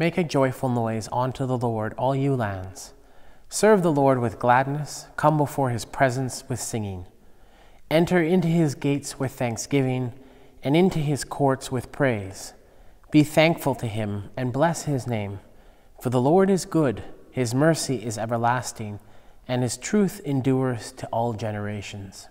Make a joyful noise unto the Lord, all you lands. Serve the Lord with gladness. Come before his presence with singing. Enter into his gates with thanksgiving, and into his courts with praise. Be thankful to him, and bless his name. For the Lord is good, his mercy is everlasting, and his truth endures to all generations.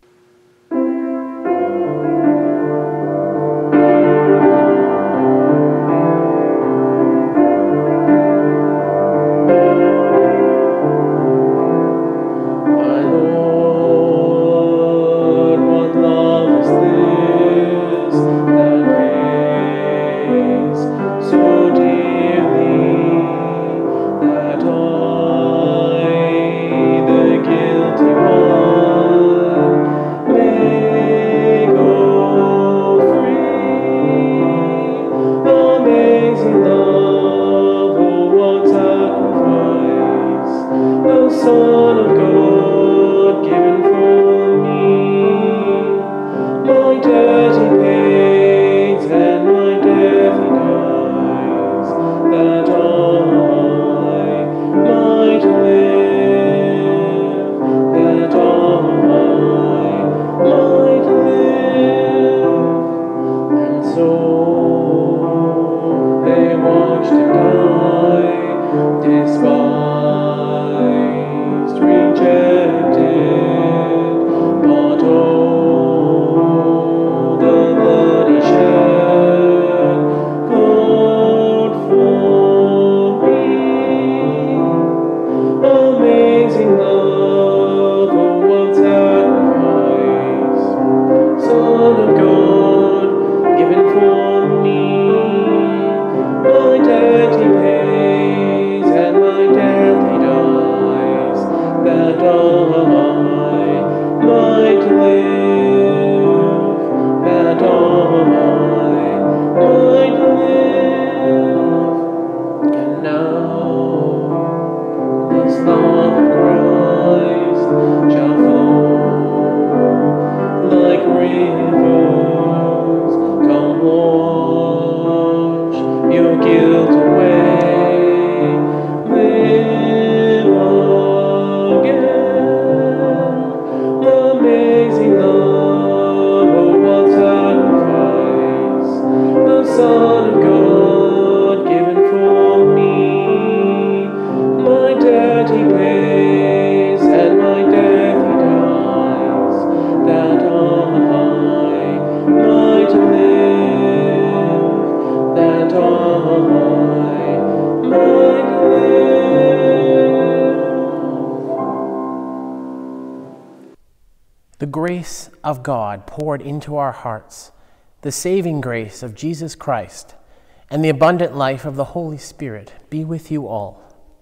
The grace of God poured into our hearts, the saving grace of Jesus Christ, and the abundant life of the Holy Spirit be with you all.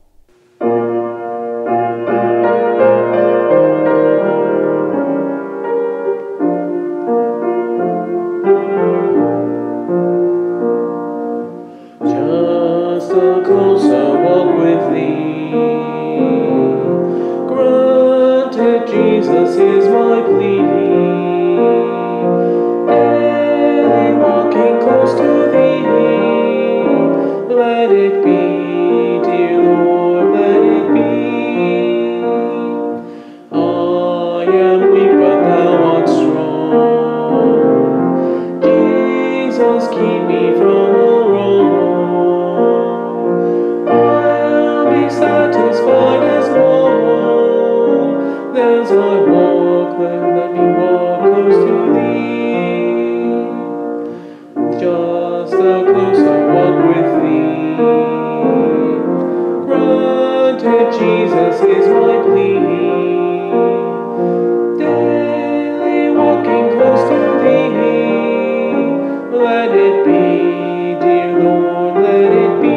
Just a closer walk with thee, granted Jesus is my plea. Daily walking close to thee, let it be, dear Lord, let it be. I am weak, but thou art strong. Jesus, keep me from all wrong. I'll be satisfied as long as I walk, let me walk close to thee. Just a closer walk with thee, granted Jesus is my plea. Daily walking close to thee, let it be, dear Lord, let it be.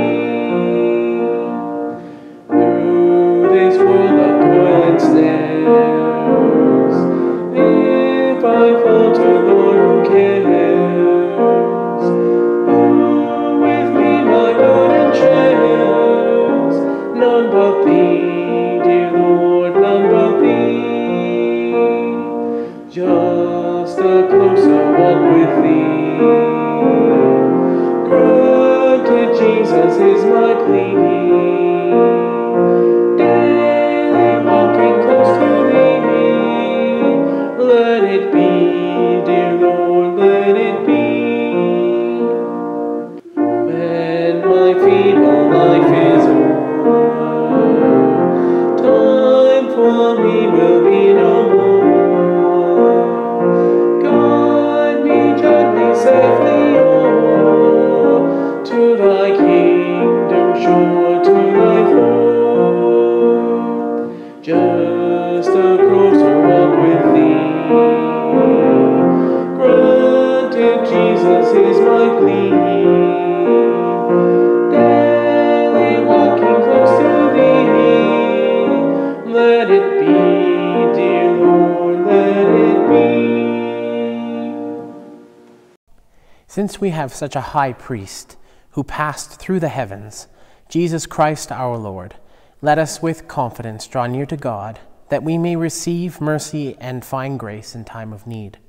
Through this world of toil and snares, if I falter, Lord, who cares? Who with me my burden shares? None but thee, dear Lord, none my plea. Daily walking close to thee. Let it be, dear Lord, let it be. When my feeble life is o'er, time for me will be no more. Guide me gently, safely o'er, to thy kingdom shore, to thy throne. Just a closer walk with thee. Granted, Jesus is my plea. Daily walking close to thee. Let it be, dear Lord, let it be. Since we have such a high priest who passed through the heavens, Jesus Christ our Lord, let us with confidence draw near to God, that we may receive mercy and find grace in time of need.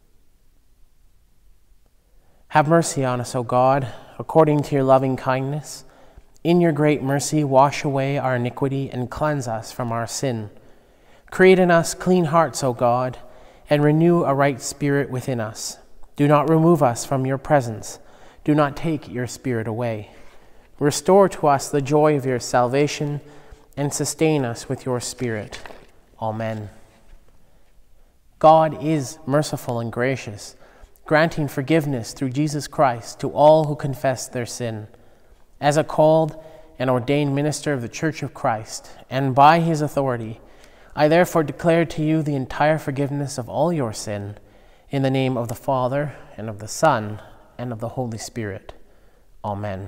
Have mercy on us, O God, according to your loving kindness. In your great mercy, wash away our iniquity and cleanse us from our sin. Create in us clean hearts, O God, and renew a right spirit within us. Do not remove us from your presence. Do not take your Spirit away. Restore to us the joy of your salvation, and sustain us with your Spirit. Amen. God is merciful and gracious, granting forgiveness through Jesus Christ to all who confess their sin. As a called and ordained minister of the Church of Christ, and by his authority, I therefore declare to you the entire forgiveness of all your sin, in the name of the Father, and of the Son, and of the Holy Spirit. Amen.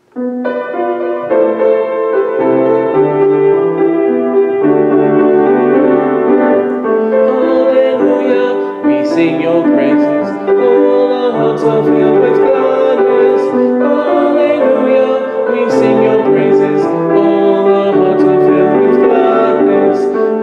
Hallelujah, we sing your praises. All our hearts are filled with gladness. Hallelujah, we sing your praises. All our hearts are filled with gladness.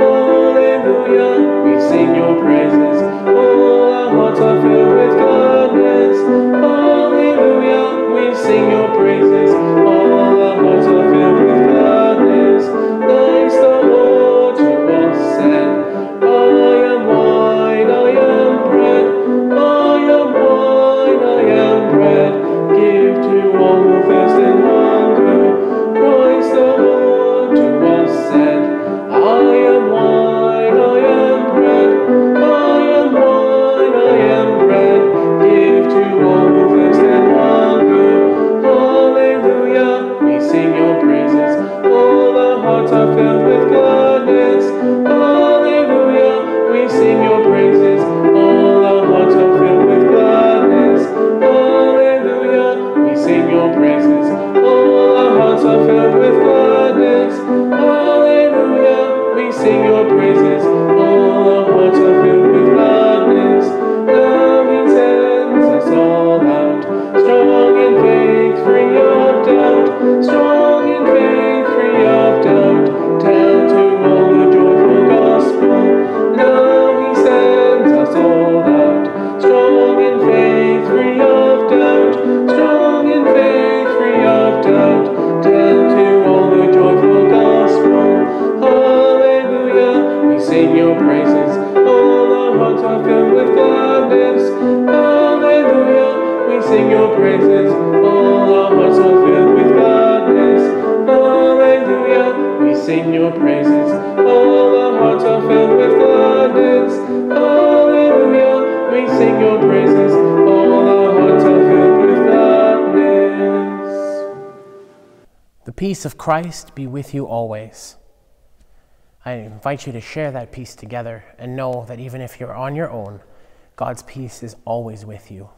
Hallelujah, we sing your praises. All our hearts are filled with gladness. Hallelujah, we sing your praises. All our hearts are filled with gladness. Thanks the Lord to us, and I am wine, I am bread. I am wine, I am bread. Give to all who thirst and hunger. Christ the Lord to us said, I am wine, I am bread. I am wine, I am bread. Give to all who thirst and hunger. Hallelujah, we sing your praises. All our hearts are filled with gladness. Hallelujah, we sing your praises. All our hearts are filled with gladness. Hallelujah, we sing your praises. All our hearts are filled with gladness. Hallelujah, we sing your praises. All our hearts are filled with gladness. Now he sends us all out, strong in faith, free of doubt. Strong in faith, free of doubt. Tell to all the joyful gospel. Now he sends us all out, strong in faith, free of doubt. Strong in faith, free of doubt. Tell to all the joyful gospel. Hallelujah, we sing your praises. All our hearts are filled with gladness. Hallelujah, we sing your praises. All our hearts are filled with gladness. Hallelujah, we sing your praises. All our hearts are filled with gladness. Hallelujah, we sing your praises. All our hearts are filled with gladness. The peace of Christ be with you always. I invite you to share that peace together and know that even if you're on your own, God's peace is always with you.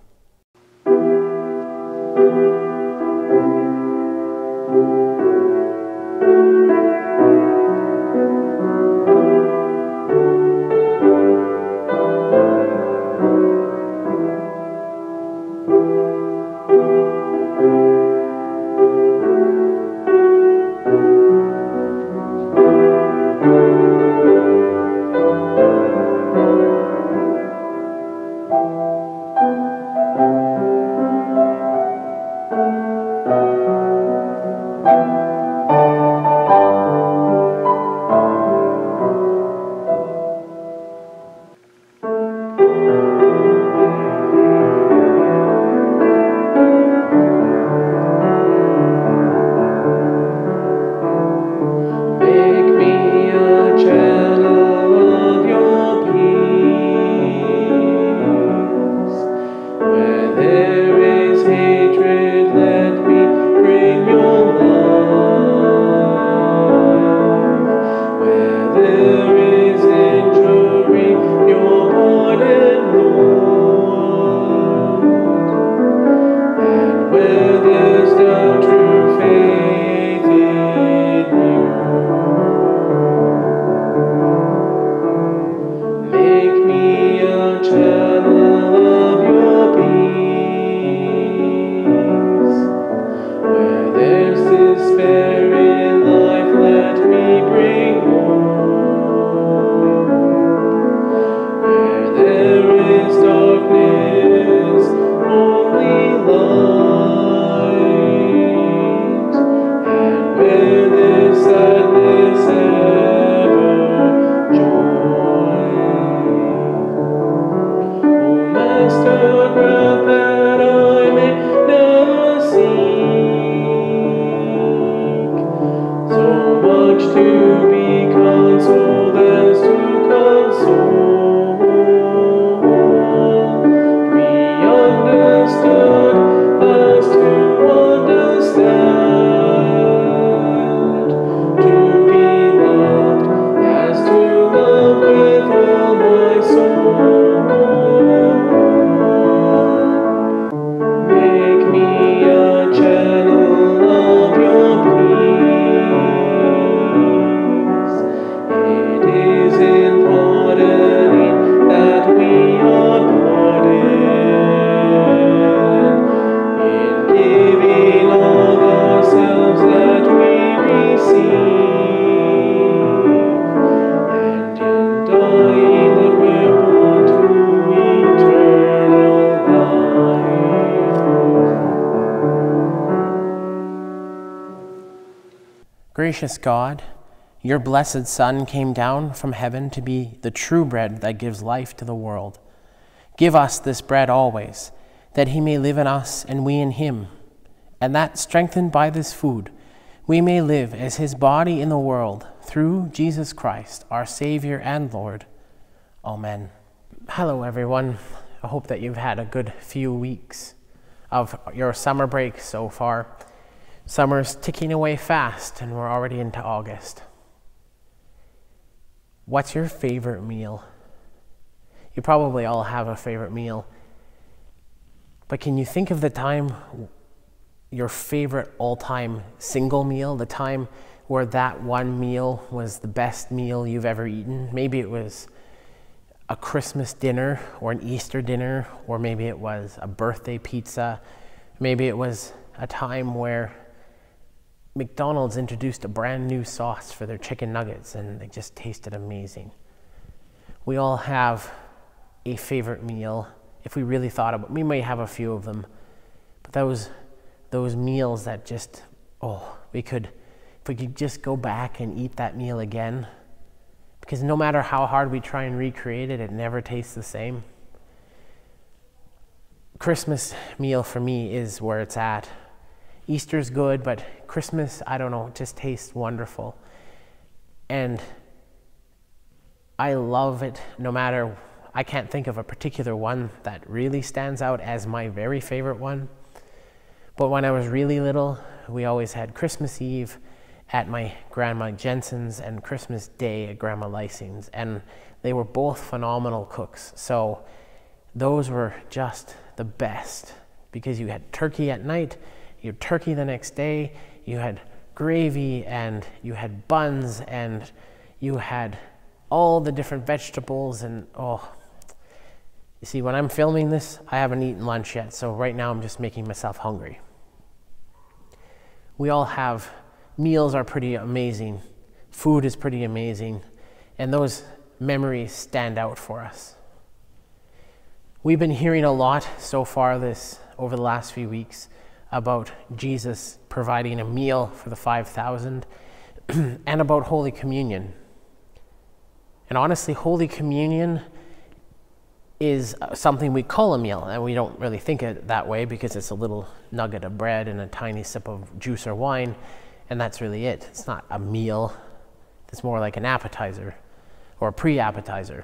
Gracious God, your blessed Son came down from heaven to be the true bread that gives life to the world. Give us this bread always, that he may live in us and we in him, and that, strengthened by this food, we may live as his body in the world, through Jesus Christ, our Savior and Lord. Amen. Hello, everyone. I hope that you've had a good few weeks of your summer break so far. Summer's ticking away fast, and we're already into August. What's your favorite meal? You probably all have a favorite meal. But can you think of the time, your favorite all-time single meal, the time where that one meal was the best meal you've ever eaten? Maybe it was a Christmas dinner or an Easter dinner, or maybe it was a birthday pizza. Maybe it was a time where McDonald's introduced a brand new sauce for their chicken nuggets and they just tasted amazing. We all have a favorite meal. If we really thought about it, we may have a few of them, but those meals that just, if we could just go back and eat that meal again, because no matter how hard we try and recreate it, it never tastes the same. Christmas meal for me is where it's at. Easter's good, but Christmas, I don't know, it just tastes wonderful. And I love it no matter, I can't think of a particular one that really stands out as my very favorite one. But when I was really little, we always had Christmas Eve at my Grandma Jensen's and Christmas Day at Grandma Lysing's, and they were both phenomenal cooks. So those were just the best, because you had turkey at night, you had turkey the next day, you had gravy, and you had buns, and you had all the different vegetables, and you see, when I'm filming this, I haven't eaten lunch yet, so right now I'm just making myself hungry. We all have, meals are pretty amazing, food is pretty amazing, and those memories stand out for us. We've been hearing a lot so far over the last few weeks about Jesus providing a meal for the 5,000 and about Holy Communion. And honestly, Holy Communion is something we call a meal, and we don't really think it that way because it's a little nugget of bread and a tiny sip of juice or wine, and that's really it. It's not a meal. It's more like an appetizer or a pre-appetizer.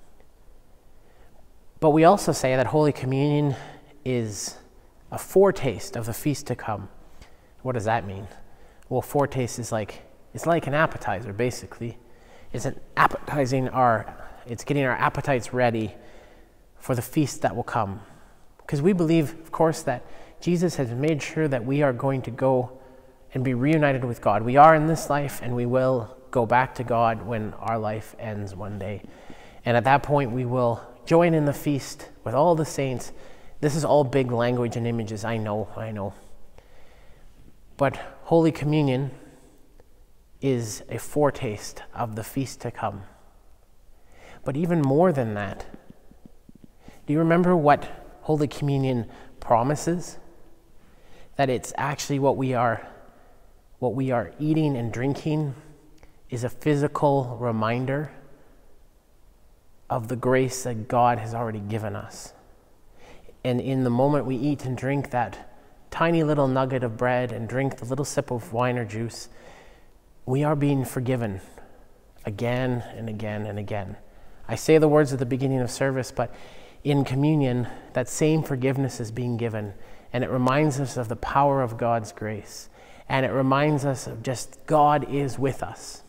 But we also say that Holy Communion is a foretaste of the feast to come. What does that mean? Well, foretaste is it's like an appetizer, basically. It's getting our appetites ready for the feast that will come. Because we believe, of course, that Jesus has made sure that we are going to go and be reunited with God. We are in this life, and we will go back to God when our life ends one day. And at that point, we will join in the feast with all the saints. This is all big language and images, I know. But Holy Communion is a foretaste of the feast to come. But even more than that, do you remember what Holy Communion promises? That it's actually what we are eating and drinking is a physical reminder of the grace that God has already given us. And in the moment we eat and drink that tiny little nugget of bread and drink the little sip of wine or juice, we are being forgiven again and again and again. I say the words at the beginning of service, but in communion, that same forgiveness is being given, and it reminds us of the power of God's grace, and it reminds us of just God is with us.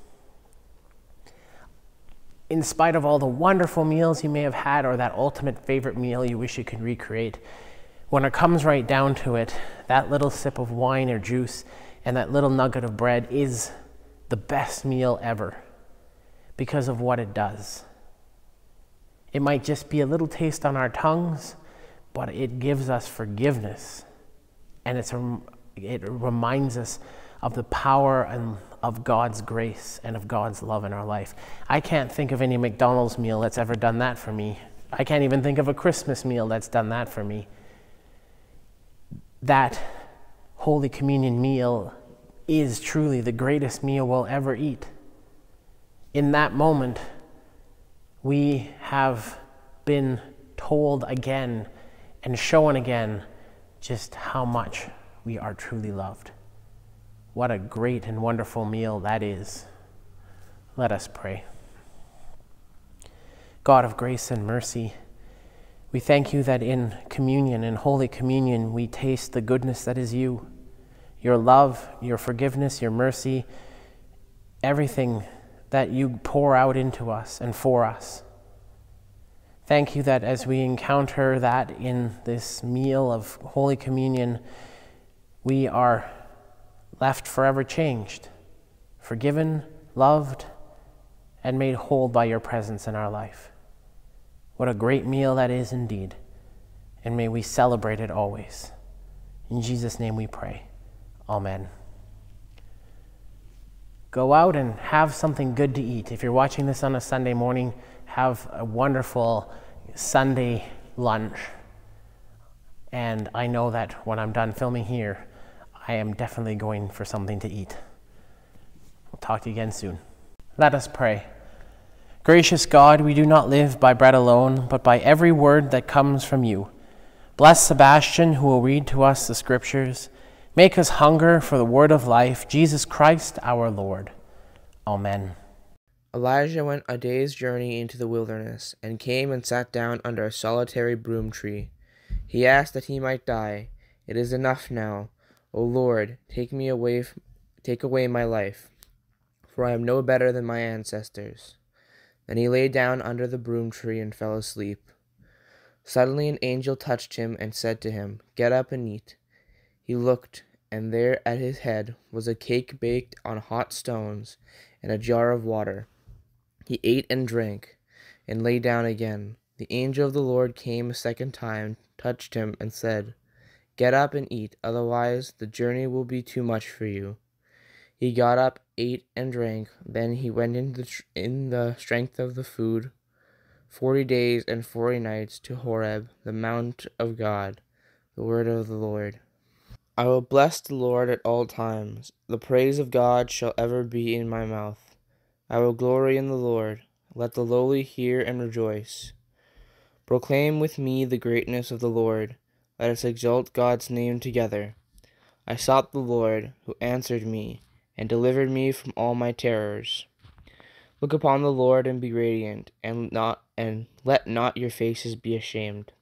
In spite of all the wonderful meals you may have had, or that ultimate favorite meal you wish you could recreate, when it comes right down to it, that little sip of wine or juice and that little nugget of bread is the best meal ever because of what it does. It might just be a little taste on our tongues, but it gives us forgiveness, and it reminds us of the power and of God's grace and of God's love in our life. I can't think of any McDonald's meal that's ever done that for me. I can't even think of a Christmas meal that's done that for me. That Holy Communion meal is truly the greatest meal we'll ever eat. In that moment, we have been told again and shown again just how much we are truly loved. What a great and wonderful meal that is. Let us pray. God of grace and mercy, we thank you that in communion, in Holy Communion, we taste the goodness that is you, your love, your forgiveness, your mercy, everything that you pour out into us and for us. Thank you that as we encounter that in this meal of Holy Communion, we are left forever changed, forgiven, loved, and made whole by your presence in our life. What a great meal that is indeed, and may we celebrate it always. In Jesus' name we pray. Amen. Go out and have something good to eat. If you're watching this on a Sunday morning, have a wonderful Sunday lunch. And I know that when I'm done filming here, I am definitely going for something to eat. We'll talk to you again soon. Let us pray. Gracious God, we do not live by bread alone, but by every word that comes from you. Bless Sebastian, who will read to us the scriptures. Make us hunger for the word of life, Jesus Christ our Lord. Amen. Elijah went a day's journey into the wilderness, and came and sat down under a solitary broom tree. He asked that he might die. It is enough now. O Lord, take away my life, for I am no better than my ancestors. Then he lay down under the broom tree and fell asleep. Suddenly an angel touched him and said to him, Get up and eat. He looked, and there at his head was a cake baked on hot stones and a jar of water. He ate and drank, and lay down again. The angel of the Lord came a second time, touched him, and said, Get up and eat, otherwise the journey will be too much for you. He got up, ate, and drank. Then he went in the strength of the food 40 days and 40 nights to Horeb, the mount of God. The word of the Lord. I will bless the Lord at all times. The praise of God shall ever be in my mouth. I will glory in the Lord. Let the lowly hear and rejoice. Proclaim with me the greatness of the Lord. Let us exalt God's name together. I sought the Lord, who answered me, and delivered me from all my terrors. Look upon the Lord and be radiant, and let not your faces be ashamed.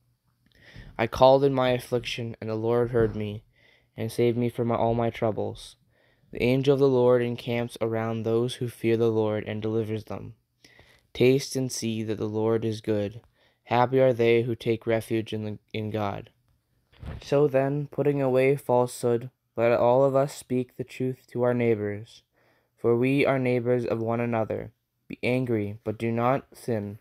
I called in my affliction, and the Lord heard me, and saved me from all my troubles. The angel of the Lord encamps around those who fear the Lord and delivers them. Taste and see that the Lord is good. Happy are they who take refuge in God. So then, putting away falsehood, let all of us speak the truth to our neighbors, for we are neighbors of one another. Be angry, but do not sin.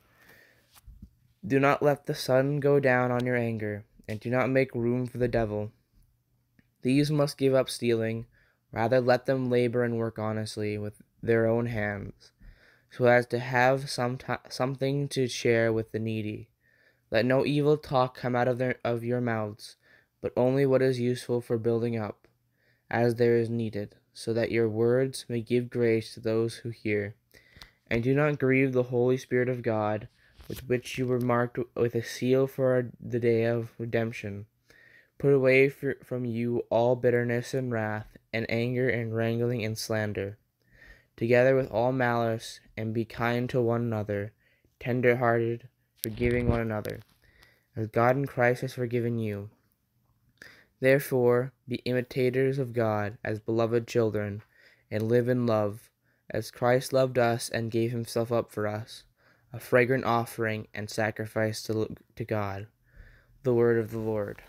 Do not let the sun go down on your anger, and do not make room for the devil. These must give up stealing. Rather, let them labor and work honestly with their own hands, so as to have something to share with the needy. Let no evil talk come out of your mouths, but only what is useful for building up, as there is needed, so that your words may give grace to those who hear. And do not grieve the Holy Spirit of God, with which you were marked with a seal for the day of redemption. Put away from you all bitterness and wrath, and anger and wrangling and slander, together with all malice, and be kind to one another, tender-hearted, forgiving one another, as God in Christ has forgiven you. Therefore, be imitators of God as beloved children, and live in love, as Christ loved us and gave himself up for us, a fragrant offering and sacrifice to God. The word of the Lord.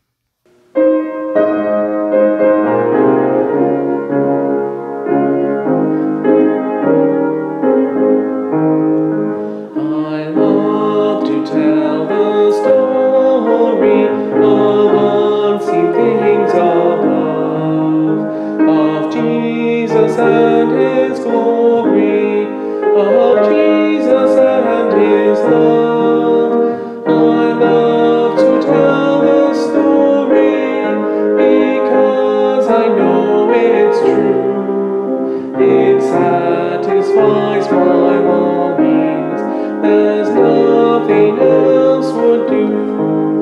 I love to tell the story of unseen things above, of Jesus and his glory, of Jesus and his love. I love to tell the story because I know it's true. It satisfies my longings as nothing else would do.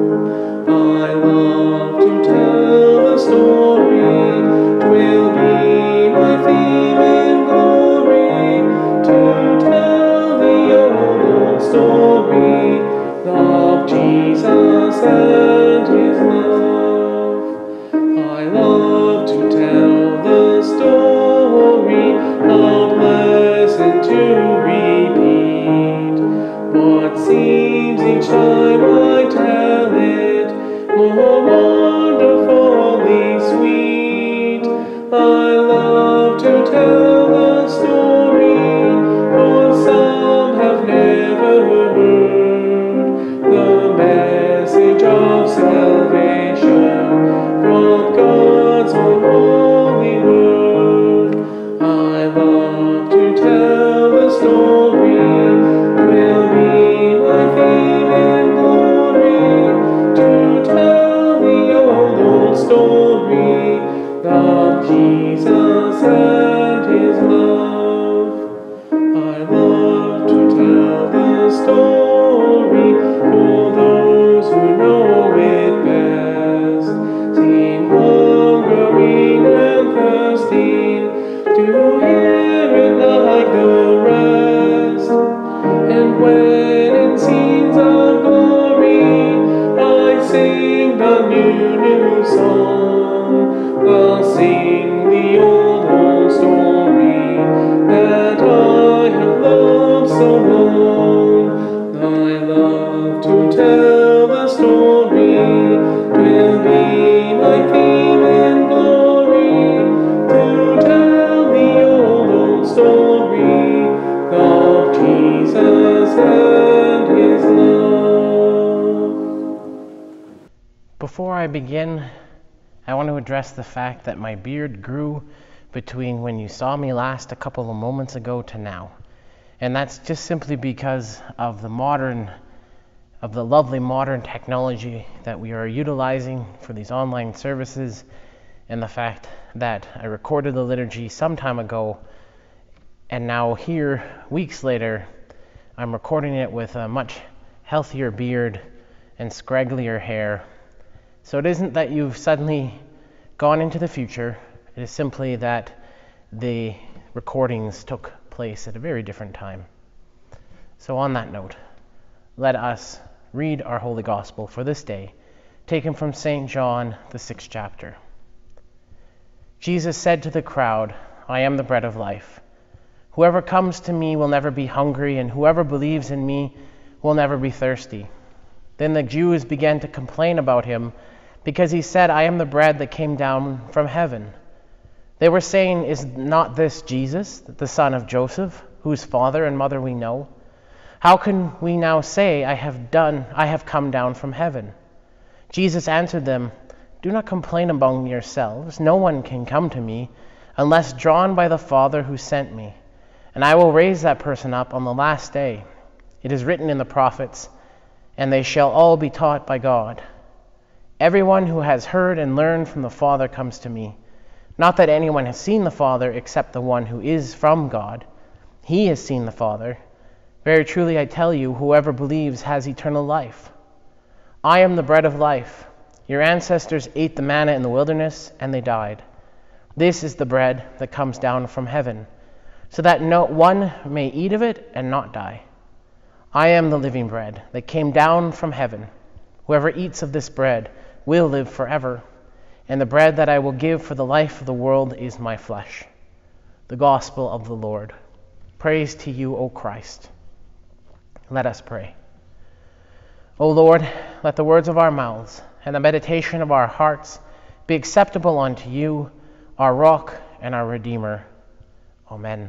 I love to tell the story, 'twill be my theme and glory, to tell the old story of Jesus and his love. I love to tell the story, not lesson to repeat, what seems each time I tell it more wonderfully sweet. I love to tell the story, for some have never heard the message of salvation from God's own holy word. I love to tell the story, will be my theme and glory, to tell the old story of Jesus and his love. I love to tell the story for those who know it best, seem hungering and thirsting to hear it like the rest. And when in scenes of glory I sing the new song, I'll sing the old story that I have loved so long. I love to tell the story, 'twill be my theme and glory, to tell the old story of Jesus and his love. Before I begin, I want to address the fact that my beard grew between when you saw me last a couple of moments ago to now. And that's just simply because of the lovely modern technology that we are utilizing for these online services, and the fact that I recorded the liturgy some time ago, and now here, weeks later, I'm recording it with a much healthier beard and scragglier hair. So it isn't that you've suddenly gone into the future, it is simply that the recordings took place at a very different time. So on that note, let us read our Holy Gospel for this day, taken from St. John, the 6th chapter. Jesus said to the crowd, "I am the bread of life. Whoever comes to me will never be hungry, and whoever believes in me will never be thirsty." Then the Jews began to complain about him because he said, "I am the bread that came down from heaven." They were saying, "Is not this Jesus, the son of Joseph, whose father and mother we know? How can we now say, I have come down from heaven?" Jesus answered them, "Do not complain among yourselves. No one can come to me unless drawn by the Father who sent me. And I will raise that person up on the last day. It is written in the prophets, and they shall all be taught by God. Everyone who has heard and learned from the Father comes to me. Not that anyone has seen the Father except the one who is from God. He has seen the Father. Very truly I tell you, whoever believes has eternal life. I am the bread of life. Your ancestors ate the manna in the wilderness, and they died. This is the bread that comes down from heaven, so that no one may eat of it and not die. I am the living bread that came down from heaven. Whoever eats of this bread will live forever, and the bread that I will give for the life of the world is my flesh." The Gospel of the Lord. Praise to you, O Christ. Let us pray. O Lord, let the words of our mouths and the meditation of our hearts be acceptable unto you, our rock and our Redeemer. Amen.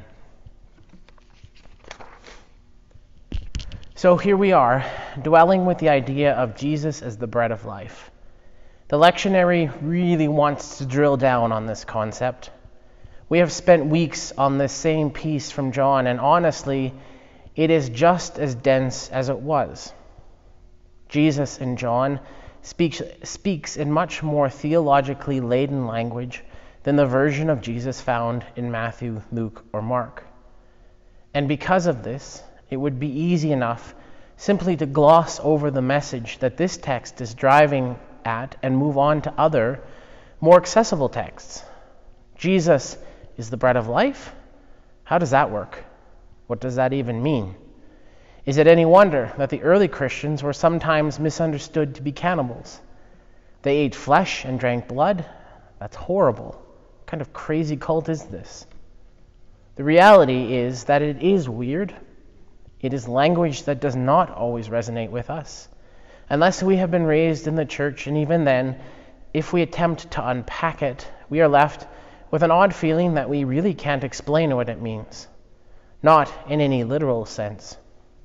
So here we are, dwelling with the idea of Jesus as the bread of life. The lectionary really wants to drill down on this concept. We have spent weeks on this same piece from John, and honestly, it is just as dense as it was. Jesus in John speaks in much more theologically laden language than the version of Jesus found in Matthew, Luke, or Mark. And because of this, it would be easy enough simply to gloss over the message that this text is driving at and move on to other, more accessible texts. Jesus is the bread of life? How does that work? What does that even mean? Is it any wonder that the early Christians were sometimes misunderstood to be cannibals? They ate flesh and drank blood? That's horrible. What kind of crazy cult is this? The reality is that it is weird. It is language that does not always resonate with us, unless we have been raised in the church, and even then, if we attempt to unpack it, we are left with an odd feeling that we really can't explain what it means, not in any literal sense.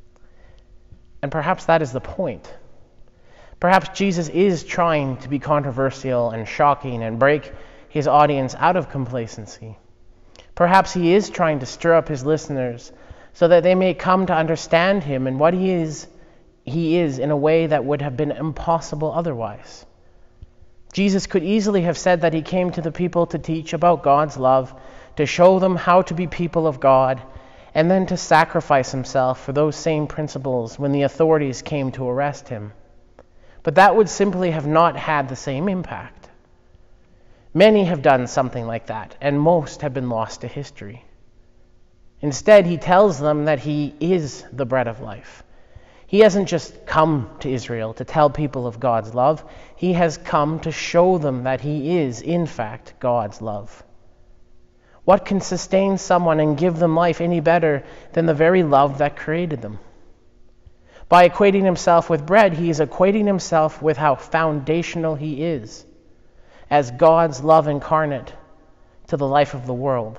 And perhaps that is the point. Perhaps Jesus is trying to be controversial and shocking and break his audience out of complacency. Perhaps he is trying to stir up his listeners so that they may come to understand him and what he is in a way that would have been impossible otherwise. Jesus could easily have said that he came to the people to teach about God's love, to show them how to be people of God, and then to sacrifice himself for those same principles when the authorities came to arrest him. But that would simply have not had the same impact. Many have done something like that, and most have been lost to history. Instead, he tells them that he is the bread of life. He hasn't just come to Israel to tell people of God's love. He has come to show them that he is, in fact, God's love. What can sustain someone and give them life any better than the very love that created them? By equating himself with bread, he is equating himself with how foundational he is as God's love incarnate to the life of the world.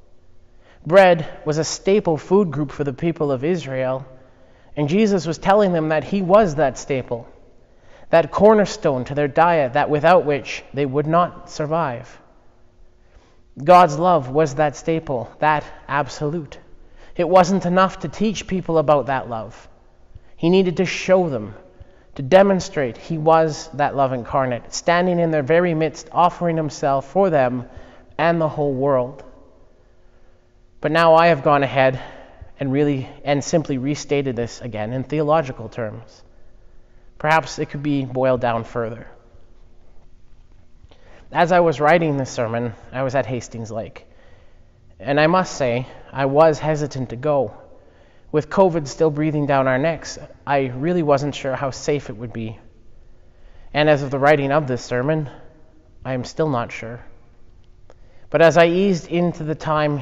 Bread was a staple food group for the people of Israel, and Jesus was telling them that he was that staple, that cornerstone to their diet, that without which they would not survive. God's love was that staple, that absolute. It wasn't enough to teach people about that love. He needed to show them, to demonstrate he was that love incarnate, standing in their very midst, offering himself for them and the whole world. But now I have gone ahead and simply restated this again in theological terms. Perhaps it could be boiled down further. As I was writing this sermon, I was at Hastings Lake. And I must say, I was hesitant to go. With COVID still breathing down our necks, I really wasn't sure how safe it would be. And as of the writing of this sermon, I am still not sure. But as I eased into the time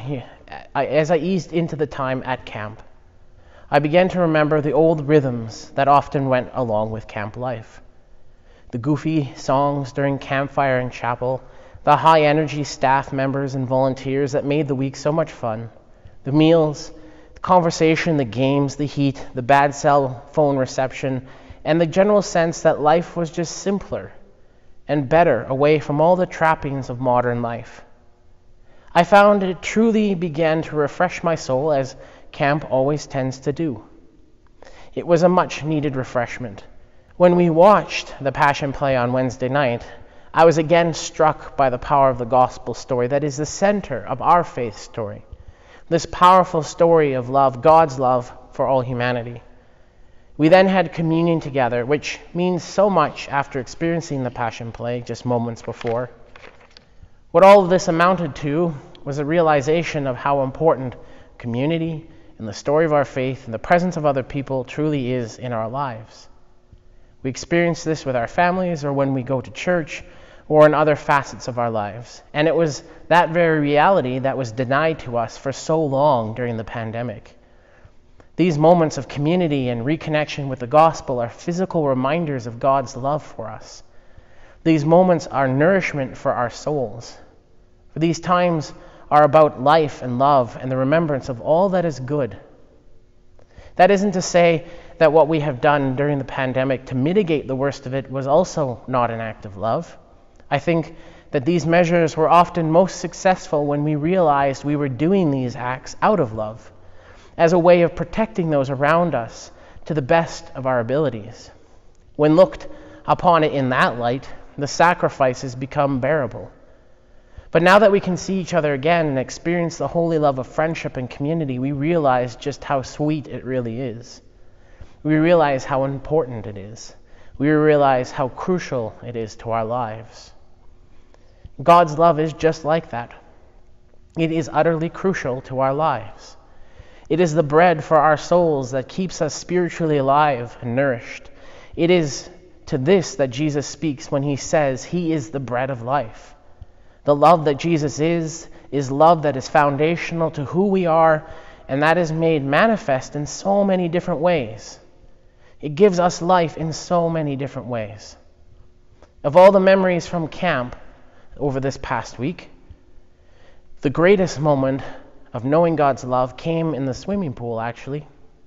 at camp, I began to remember the old rhythms that often went along with camp life. The goofy songs during campfire and chapel, the high-energy staff members and volunteers that made the week so much fun, the meals, the conversation, the games, the heat, the bad cell phone reception, and the general sense that life was just simpler and better away from all the trappings of modern life. I found it truly began to refresh my soul, as camp always tends to do. It was a much-needed refreshment. When we watched the Passion Play on Wednesday night, I was again struck by the power of the gospel story that is the center of our faith story. This powerful story of love, God's love for all humanity. We then had communion together, which means so much after experiencing the Passion Play just moments before. What all of this amounted to was a realization of how important community and the story of our faith and the presence of other people truly is in our lives. We experience this with our families or when we go to church or in other facets of our lives. And it was that very reality that was denied to us for so long during the pandemic. These moments of community and reconnection with the gospel are physical reminders of God's love for us. These moments are nourishment for our souls. For these times are about life and love and the remembrance of all that is good. That isn't to say that what we have done during the pandemic to mitigate the worst of it was also not an act of love. I think that these measures were often most successful when we realized we were doing these acts out of love, as a way of protecting those around us to the best of our abilities. When looked upon it in that light, the sacrifices become bearable. But now that we can see each other again and experience the holy love of friendship and community, we realize just how sweet it really is. We realize how important it is. We realize how crucial it is to our lives. God's love is just like that. It is utterly crucial to our lives. It is the bread for our souls that keeps us spiritually alive and nourished. It is to this that Jesus speaks when he says he is the bread of life. The love that Jesus is love that is foundational to who we are, and that is made manifest in so many different ways. It gives us life in so many different ways. Of all the memories from camp over this past week, the greatest moment of knowing God's love came in the swimming pool, actually.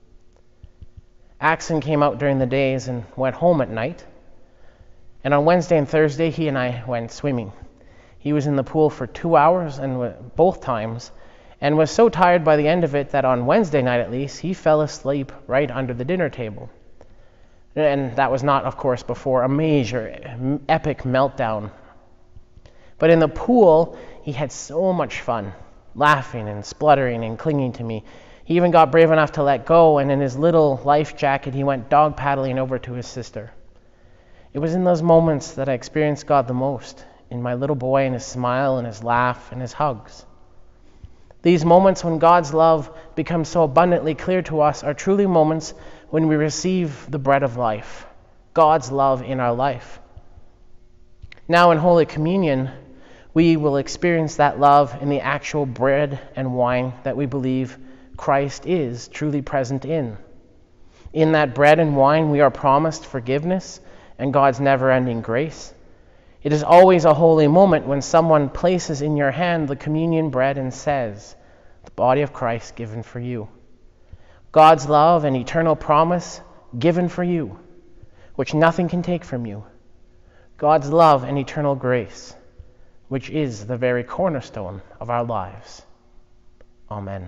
Axon came out during the days and went home at night. And on Wednesday and Thursday, he and I went swimming. He was in the pool for 2 hours, and both times, and was so tired by the end of it that on Wednesday night at least, he fell asleep right under the dinner table. And that was not, of course, before a major, epic meltdown. But in the pool, he had so much fun, laughing and spluttering and clinging to me. He even got brave enough to let go, and in his little life jacket, he went dog paddling over to his sister. It was in those moments that I experienced God the most, in my little boy and his smile and his laugh and his hugs. These moments when God's love becomes so abundantly clear to us are truly moments when we receive the bread of life, God's love in our life. Now in Holy Communion, we will experience that love in the actual bread and wine that we believe Christ is truly present in. In that bread and wine, we are promised forgiveness and God's never-ending grace. It is always a holy moment when someone places in your hand the communion bread and says, "The body of Christ given for you." God's love and eternal promise given for you, which nothing can take from you. God's love and eternal grace, which is the very cornerstone of our lives. Amen.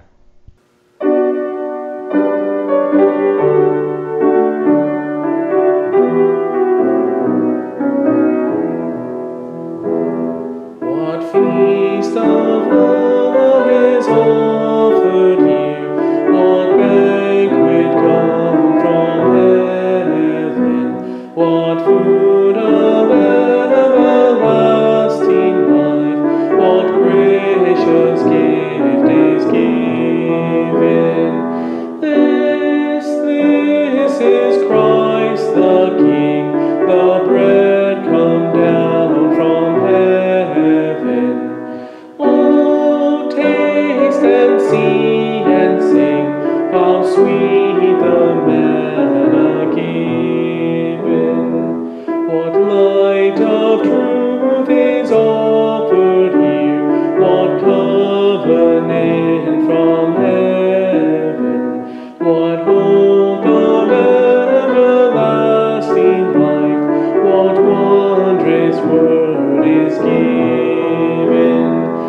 What feast of love is offered here? What banquet come from heaven? What food of everlasting life? What gracious gift is given? This is Christ the King, the bread come down from heaven. Oh, taste and see and sing, how sweet the manna given. What light of truth is offered here? What covenant from heaven? What hope of everlasting life? What wondrous word is given?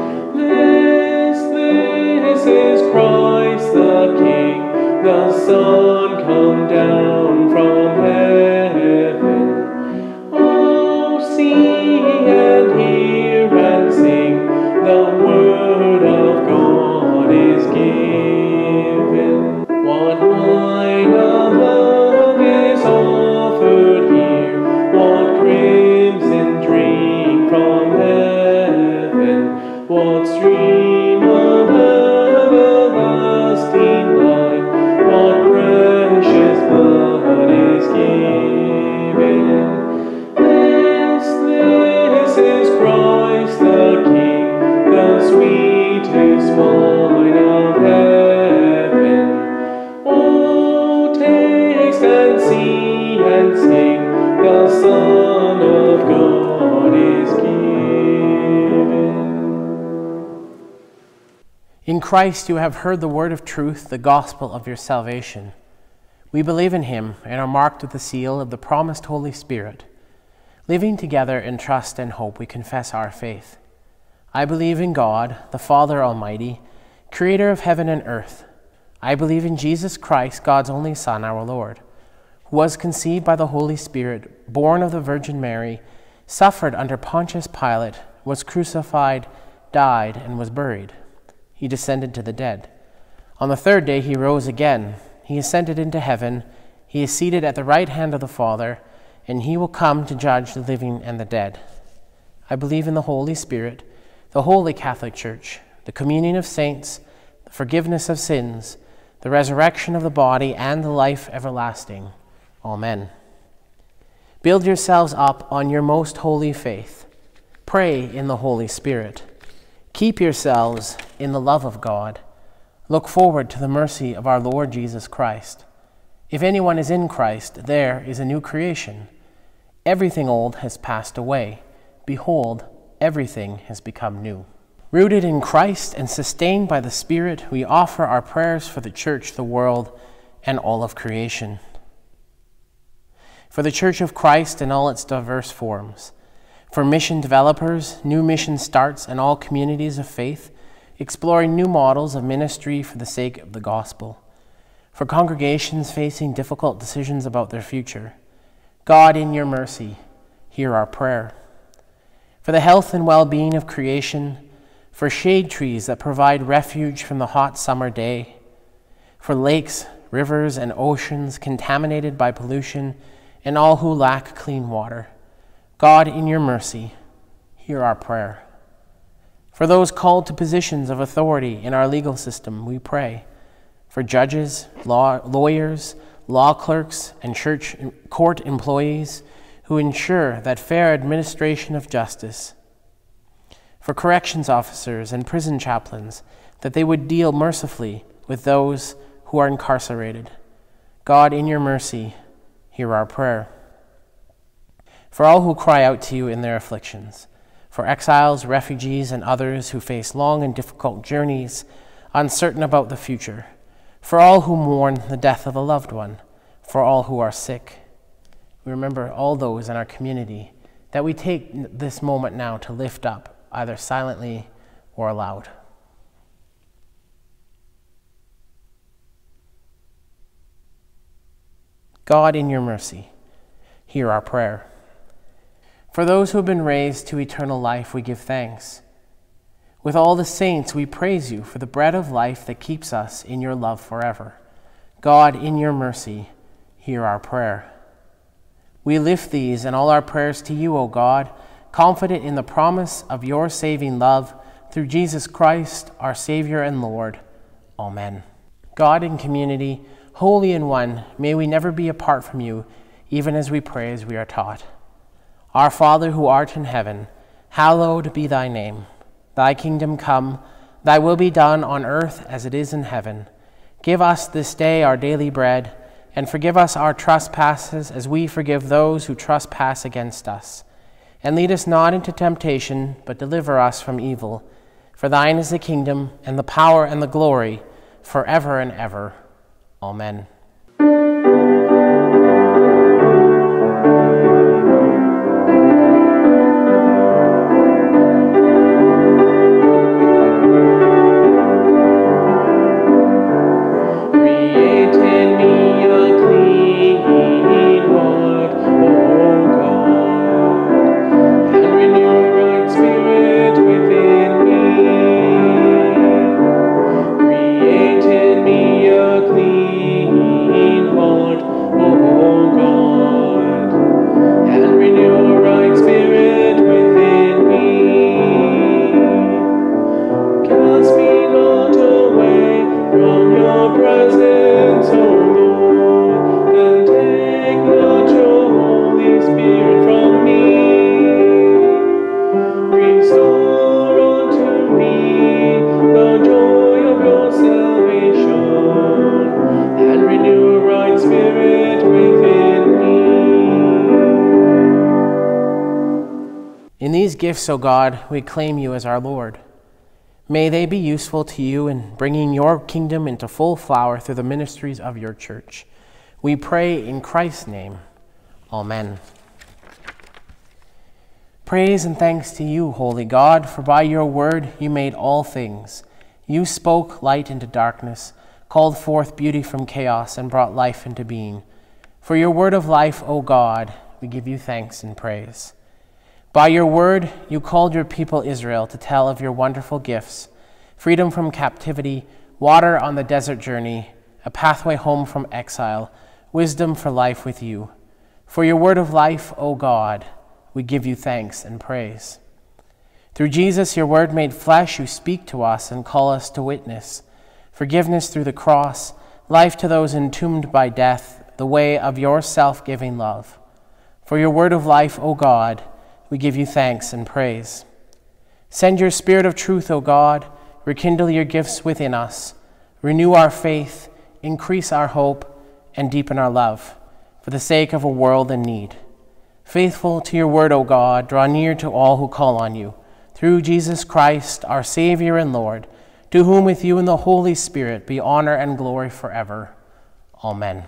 This is Christ the King, the Son come down from heaven. Oh, see and hear and sing, the word of God is given. What wine of love is offered here? What crimson drink from heaven? What stream of everlasting life? What precious blood is given? This is Christ the King, the sweetest wine of heaven. Oh, taste and see and sing, the Son of God is given. In Christ you have heard the word of truth, the gospel of your salvation. We believe in him and are marked with the seal of the promised Holy Spirit. Living together in trust and hope, we confess our faith. I believe in God, the Father Almighty, creator of heaven and earth. I believe in Jesus Christ, God's only Son, our Lord, who was conceived by the Holy Spirit, born of the Virgin Mary, suffered under Pontius Pilate, was crucified, died, and was buried. He descended to the dead. On the third day he rose again. He ascended into heaven. He is seated at the right hand of the Father, and he will come to judge the living and the dead. I believe in the Holy Spirit, the Holy Catholic Church, the communion of saints, the forgiveness of sins, the resurrection of the body, and the life everlasting. Amen. Build yourselves up on your most holy faith. Pray in the Holy Spirit. Keep yourselves in the love of God. Look forward to the mercy of our Lord Jesus Christ. If anyone is in Christ, there is a new creation. Everything old has passed away. Behold, everything has become new. Rooted in Christ and sustained by the Spirit, we offer our prayers for the Church, the world, and all of creation. For the Church of Christ in all its diverse forms. For mission developers, new mission starts, and all communities of faith, exploring new models of ministry for the sake of the gospel. For congregations facing difficult decisions about their future. God, in your mercy, hear our prayer. For the health and well-being of creation, for shade trees that provide refuge from the hot summer day, for lakes, rivers, and oceans contaminated by pollution, and all who lack clean water. God, in your mercy, hear our prayer. For those called to positions of authority in our legal system, we pray. For judges, lawyers, law clerks, and church court employees who ensure that fair administration of justice. For corrections officers and prison chaplains, that they would deal mercifully with those who are incarcerated. God, in your mercy, hear our prayer. For all who cry out to you in their afflictions, for exiles, refugees, and others who face long and difficult journeys, uncertain about the future, for all who mourn the death of a loved one, for all who are sick. We remember all those in our community that we take this moment now to lift up, either silently or aloud. God, in your mercy, hear our prayer. For those who have been raised to eternal life, we give thanks. With all the saints, we praise you for the bread of life that keeps us in your love forever. God, in your mercy, hear our prayer. We lift these and all our prayers to you, O God, confident in the promise of your saving love through Jesus Christ, our Savior and Lord. Amen. God in community, holy and one, may we never be apart from you, even as we pray as we are taught. Our Father who art in heaven, hallowed be thy name. Thy kingdom come, thy will be done on earth as it is in heaven. Give us this day our daily bread, and forgive us our trespasses as we forgive those who trespass against us. And lead us not into temptation, but deliver us from evil. For thine is the kingdom, and the power, and the glory, forever and ever. Amen. In these gifts, O God, we claim you as our Lord. May they be useful to you in bringing your kingdom into full flower through the ministries of your church. We pray in Christ's name. Amen. Praise and thanks to you, holy God, for by your word you made all things. You spoke light into darkness, called forth beauty from chaos, and brought life into being. For your word of life, O God, we give you thanks and praise. By your word, you called your people Israel to tell of your wonderful gifts, freedom from captivity, water on the desert journey, a pathway home from exile, wisdom for life with you. For your word of life, O God, we give you thanks and praise. Through Jesus, your word made flesh, you speak to us and call us to witness. Forgiveness through the cross, life to those entombed by death, the way of your self-giving love. For your word of life, O God, we give you thanks and praise. Send your spirit of truth, O God, rekindle your gifts within us, renew our faith, increase our hope, and deepen our love, for the sake of a world in need. Faithful to your word, O God, draw near to all who call on you, through Jesus Christ, our Savior and Lord, to whom with you and the Holy Spirit be honor and glory forever. Amen.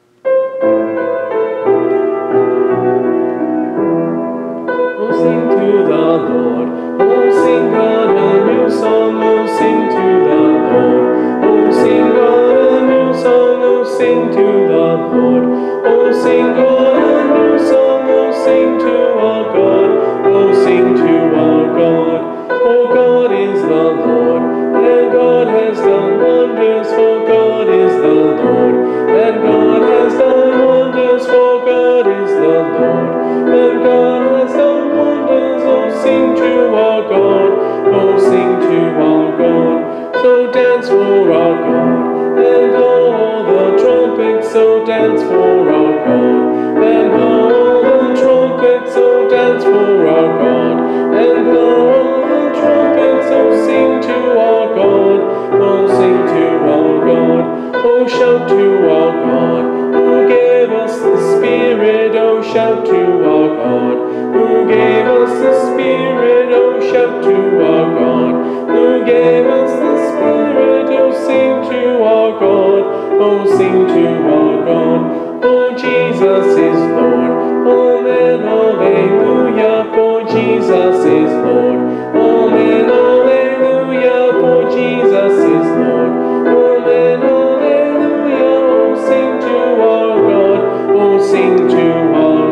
Oh, sing to the Lord. Oh, sing God a new song. Oh, sing to the Lord. Oh, sing God a new song. Oh, sing to the Lord. Oh, sing God a new song. Oh, sing to our God. Oh, sing to our God. Oh, God is the Lord, and God has done wonders. For God is the Lord, and God has done wonders. For God is the Lord, and God has done wonders. Oh, sing to our God. Oh, sing to our God. So dance for our God, and blow all the trumpets. So dance for our God, and blow all the trumpets. So dance for our God, and blow all the trumpets. Oh, sing to our God. Oh, sing to our God. Oh, shout to our God, who gave us the Spirit. Oh, shout to our God, who gave us the Spirit. Oh, shout to our God, who gave us the Spirit. Oh, sing to our God. Oh, sing to our God. Oh, Jesus is Lord. Amen, alleluia. For Jesus is Lord. Amen, alleluia. For Jesus is Lord. Amen, alleluia. Oh, sing to our God. Oh, sing to our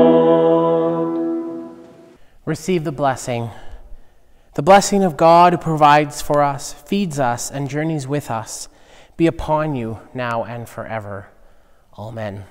God. Receive the blessing. The blessing of God who provides for us, feeds us, and journeys with us be upon you now and forever. Amen.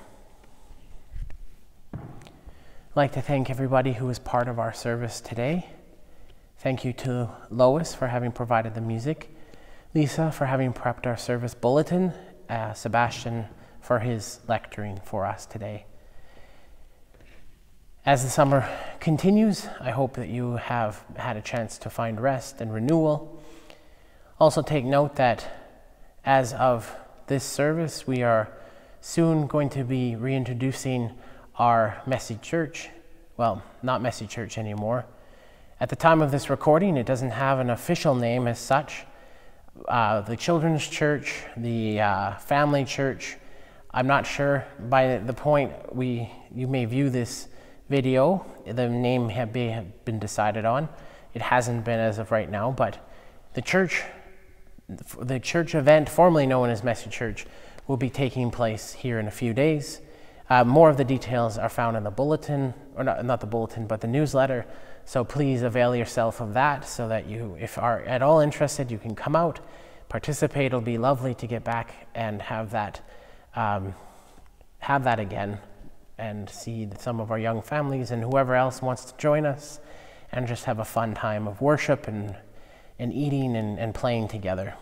I'd like to thank everybody who was part of our service today. Thank you to Lois for having provided the music, Lisa for having prepped our service bulletin, Sebastian for his lecturing for us today. As the summer continues, I hope that you have had a chance to find rest and renewal. Also take note that as of this service, we are soon going to be reintroducing our Messy Church. Well, not Messy Church anymore. At the time of this recording, it doesn't have an official name as such. The Children's Church, the Family Church, I'm not sure. By the point you may view this video, the name have been decided on. It hasn't been as of right now, but the church event, formerly known as Messy Church, will be taking place here in a few days. More of the details are found in the bulletin, or not the bulletin, but the newsletter. So please avail yourself of that so that you, if are at all interested, you can come out, participate. It'll be lovely to get back and have that again and see some of our young families and whoever else wants to join us and just have a fun time of worship and eating and playing together.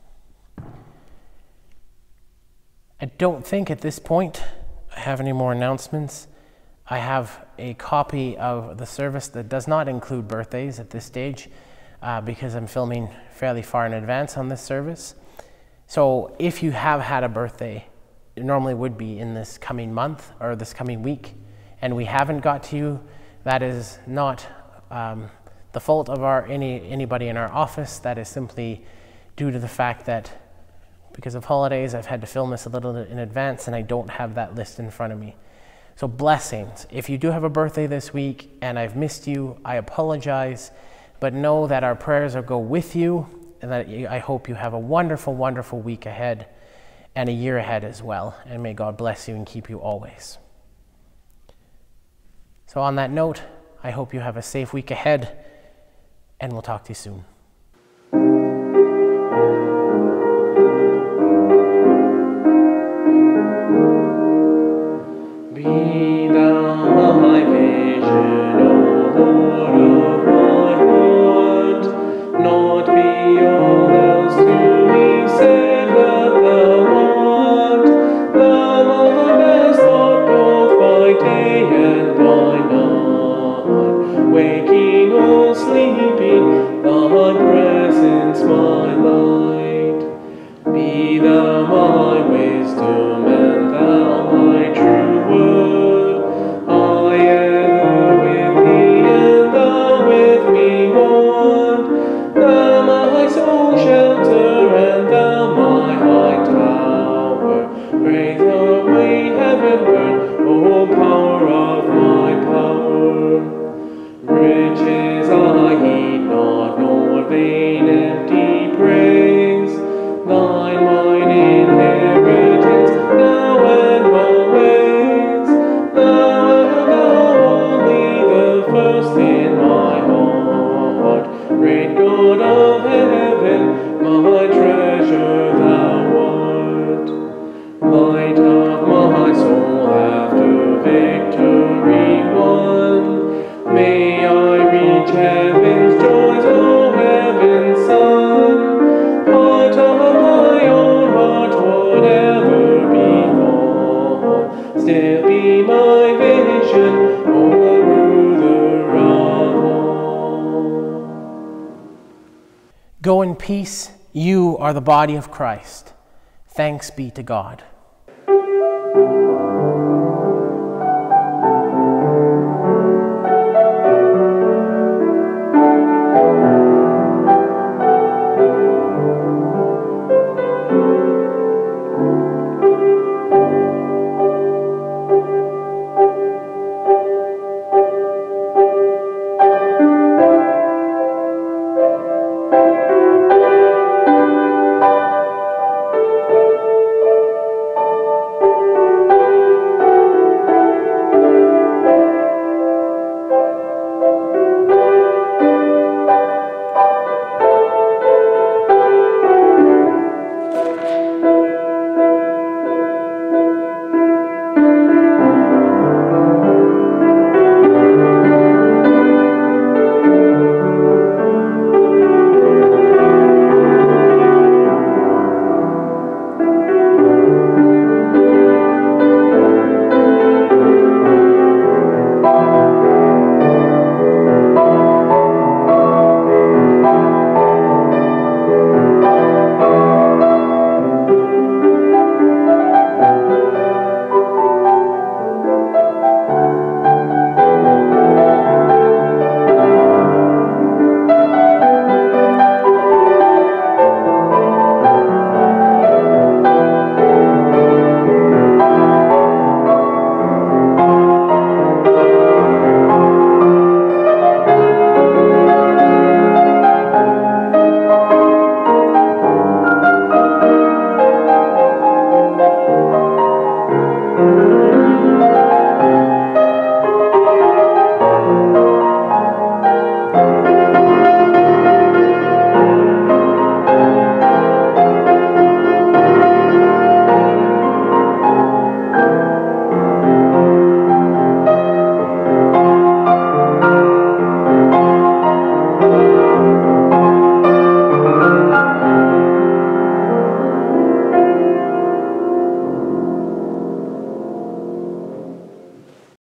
I don't think at this point I have any more announcements. I have a copy of the service that does not include birthdays at this stage because I'm filming fairly far in advance on this service. So if you have had a birthday, it normally would be in this coming month or this coming week, and we haven't got to you, that is not the fault of anybody in our office. That is simply due to the fact that because of holidays, I've had to film this a little in advance and I don't have that list in front of me. So blessings. If you do have a birthday this week and I've missed you, I apologize, but know that our prayers go with you and that I hope you have a wonderful, wonderful week ahead and a year ahead as well. And may God bless you and keep you always. So on that note, I hope you have a safe week ahead, and we'll talk to you soon. Be thou my vision, O Lord of my heart, not be all else to me, save that thou art. Thou my best thought both by day and by night, waking or sleeping, thy presence my light. Be thou my wisdom, and thou my true word. I ever with thee, and thou with me one. Thou my soul shelter, and thou my high tower. Raise away heavenward, O power of my power. Riches I heed not, nor vain empty praise. Thine mine inheritance, now and always. Thou art thou only the first in my heart. Great God of heaven, my treasure thou art. Light of my soul, after victory won, may I reach heaven's joys, O heaven's Son. Heart of my own heart, whatever befall, still be my vision, O ruler of all. Go in peace. You are the body of Christ. Thanks be to God.